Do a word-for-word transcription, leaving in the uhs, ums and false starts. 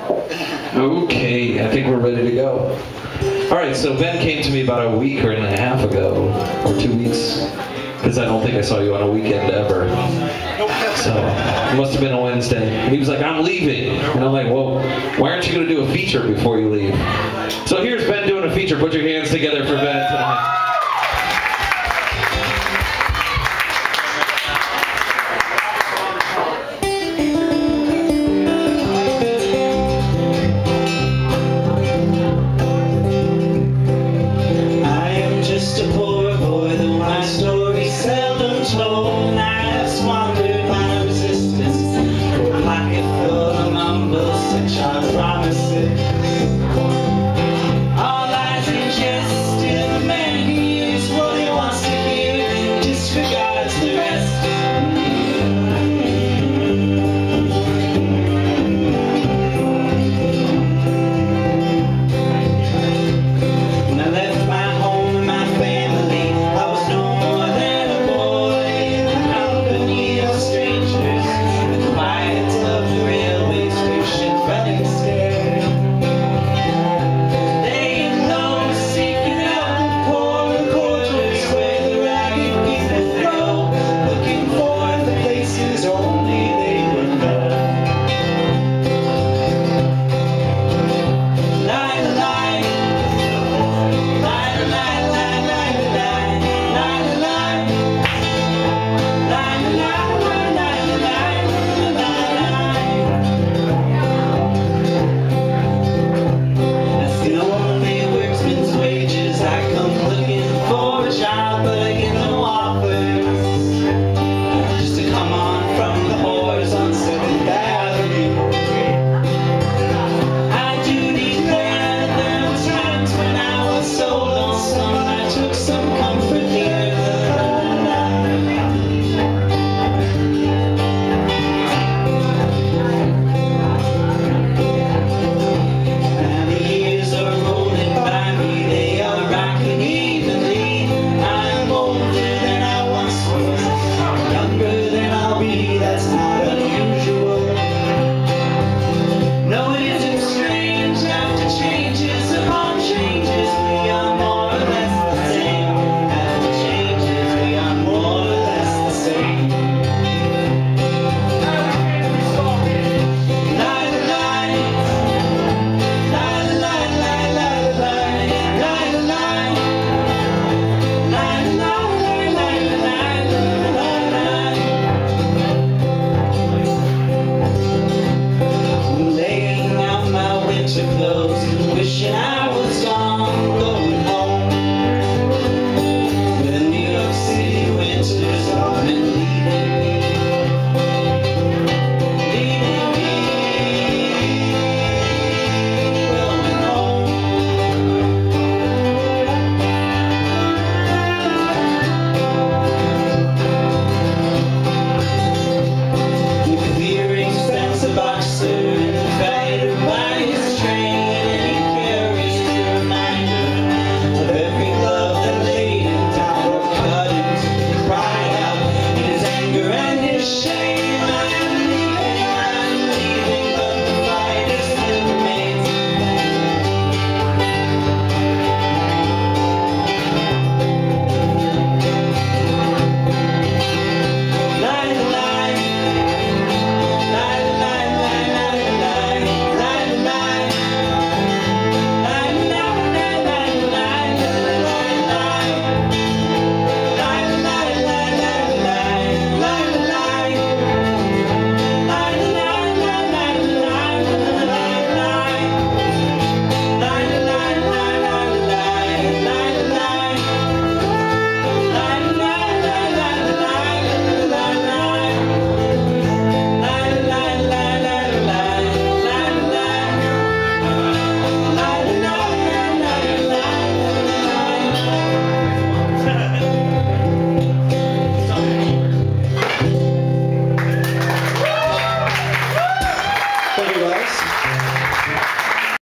Okay, I think we're ready to go. All right, so Ben came to me about a week or and a half ago, or two weeks, because I don't think I saw you on a weekend ever. So it must have been a Wednesday. And he was like, I'm leaving. And I'm like, well, why aren't you going to do a feature before you leave? So here's Ben doing a feature. Put your hands together for Ben tonight. Squandered my resistance for a pocket full of mumbles.